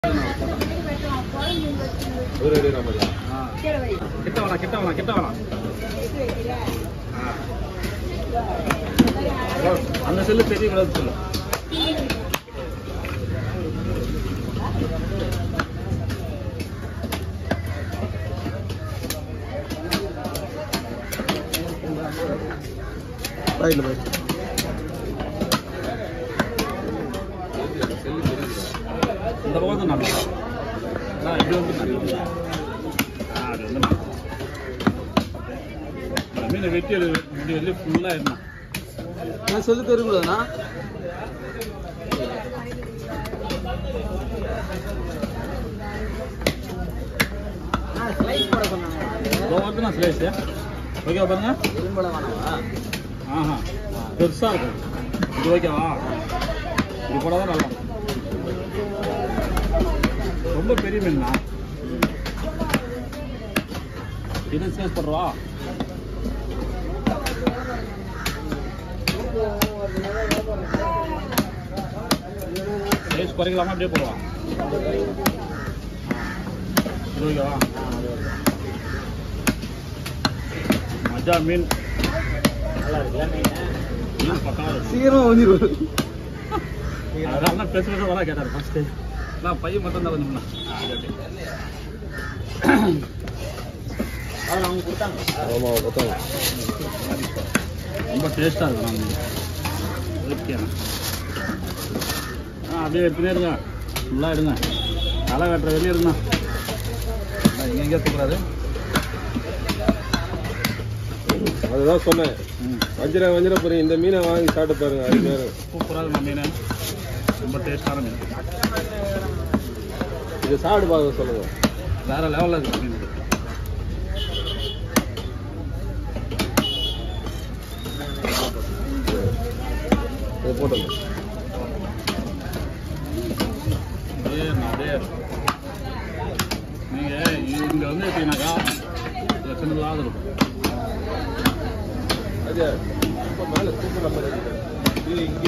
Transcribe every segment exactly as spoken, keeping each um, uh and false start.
கிட்ட வரலாம் கிட்ட வரலாம் கிட்ட வரலாம் அந்த செல்லு பெரிய விளையாட்டு சொல்லு. ரைட்ல போய் இந்த பக்கம் தான் நல்லா நான் இது வந்து நல்லது. அது வந்து மீனை வெட்டி வெட்டி வெளியே ஃபுல்லாக இருந்தான். நான் சொல்லி தருக்கூடாதுண்ணா. வந்து நான் ஸ்லைஸு ஓகேவா பாருங்க. ஆஹா பெருசாக இருக்கும் இது. ஓகேவா இது போட தான் நல்லா ரொம்ப பெரிய மீன் தான். இது ஸ்லைஸ் பண்ணுறவா ஸ்லைஸ் குறைக்கலாமா அப்படியே போடுவா. இது ஓகேவா மஜா மீன் நல்லா இருக்குல்ல மீன் பக்கம் சீக்கிரமா வந்துடுவாரு. அதனால தான் பேசுறது வர கேட்டார் ஃபஸ்ட்டு. நான் பையன் மட்டும் தான் வந்துண்ணா அவங்க கொடுத்தாங்க. ஆமாம் கொடுத்தாங்க. ரொம்ப டேஸ்ட்டாக இருக்கும் நாங்கள். ஓகே ஆ அப்படியே எடுத்துனே இருங்க ஃபுல்லாக எடுங்க. தலை வெட்டுற வெளியே இருங்கண்ணா. இங்கே எங்கேயா தூக்குறாரு. அதுதான் சொன்னேன் வஞ்சிர வஞ்சிர போறீங்க இந்த மீனை வாங்கி சாப்பிட்டு பாருங்க. அது பேர் சூப்பராக இருக்கும் மீன். ரொம்ப டேஸ்டான மீன். இது சாப்பிட்டு பார்க்க சொல்லுங்க. வேற லெவலில் இருக்கு மீன். இது போட்டுங்க. அப்படியே அப்படியே நீங்கள் இங்கே வந்து எப்படின்னாக்கா சின்னதாக இருக்கும். அது ரொம்ப மேலே சூப்பர் நம்பர் இருக்குது. இது இங்கே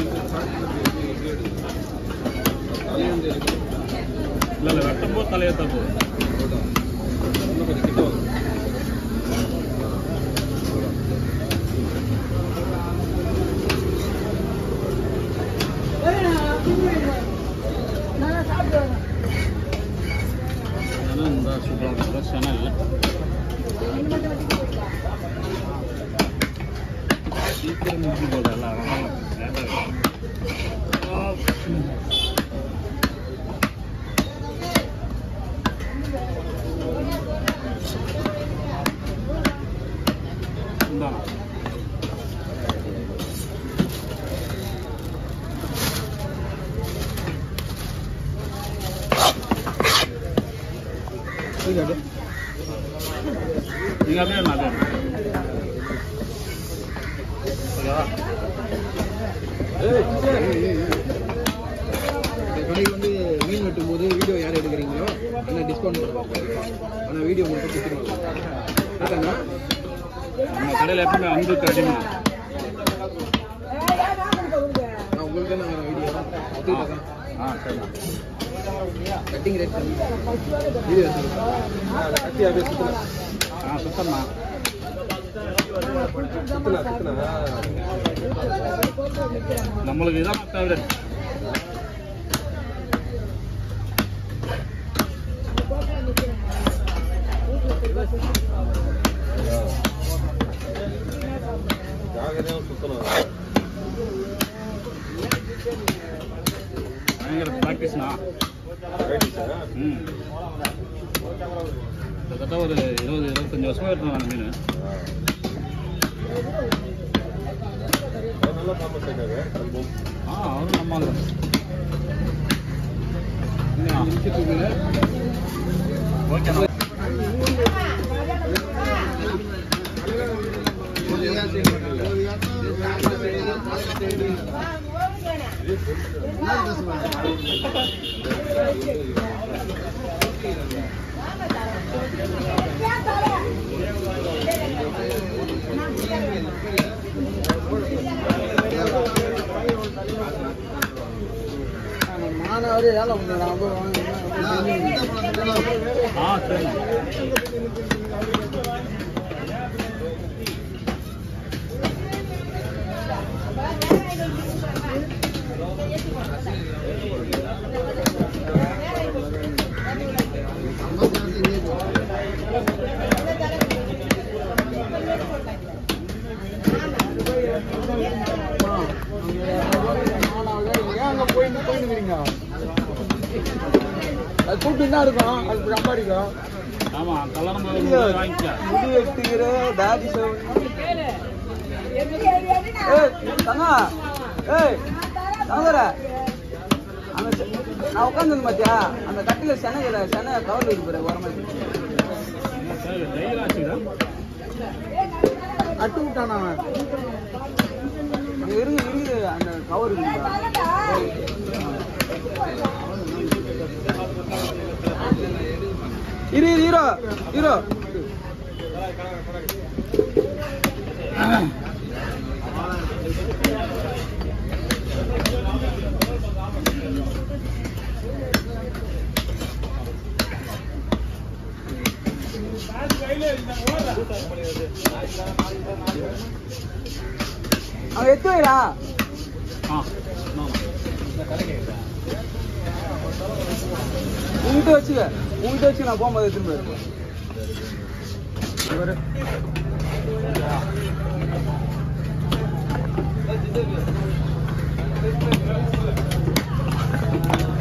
தலையந்து இருக்கு. இல்லை இல்லை வெட்டும் போது தலையை தான் போகுது. இன்னும் கொஞ்சம் கிட்ட வரும். இந்த சூப்பராக ஃப்ரெஷ்ஷான இல்லை சீக்கிரம் முடிஞ்சு போகுது எல்லாம். நீங்க அப்படியே நான் கடைக்கு வந்து மீன் வெட்டும் போது வீடியோ யார் எடுக்கிறீங்களோ என்ன டிஸ்கவுண்ட் பண்ணுவாங்க. ஆனால் வீடியோ மட்டும் கொடுத்துருவாங்க. நம்ம கடையில் எப்பவுமே அன்புக்கு அடிமை. நான் உங்களுக்கு தான் வீடியோ ஆ சரிண்ணா. கட்டிங் ரேட் கம்மி வீடியோ கட்டி அப்படியே சுற்றலாம். ஆ சுத்தம்மா சுற்றலாம் சுற்றலாம். நம்மளுக்கு இதான் ஃபேவரட். ஜாகிரதையாக சுற்றணும். பயங்கர ப்ராக்டிஸ்ண்ணா. ம் கிட்டத்தட்ட ஒரு இருபது இருபத்தஞ்சி வருஷமாக வெட்டுறேன் நான் மீன். நல்லா ஃபேமஸ் ஆகிட்டாரு. ஆ அவரும் நம்ம ஆளு. ஓகே மாணவரே வேலை பண்ணுறாங்க. ஆ சரிண்ணா. அது கூப்பிட்டு தான் இருக்கும், அது சம்பாதிக்கும். ஆமா கல்யாணம் வாங்கிக்க. முடி வெட்டுகிற தாடி தங்கா. ஏய் தங்கர, அங்க நான் உட்காந்து மாத்தியா அந்த கட்டில சென்னையில சென்னை கவர் இருக்கு பாரு ஓரமா கட்டு விட்டானா அங்க இருந்து இருந்து அந்த கவர் இருக்குங்களா இரு ஹீரோ ஹீரோ அவன் எத்து வைடா. உங்ககிட்ட வச்சுக்க உங்ககிட்ட வச்சு நான் போகும்போது திரும்ப இருக்கு.